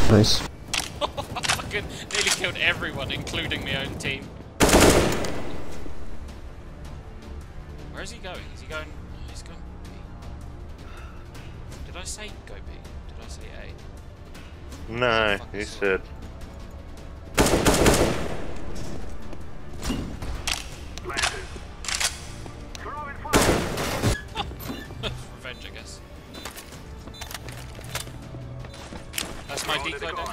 Nice. I fucking nearly killed everyone, including my own team. Where is he going? Is he going... Oh, he's going B. Did I say go B? Did I say A? No, he said. Revenge, I guess. That's my decoy down.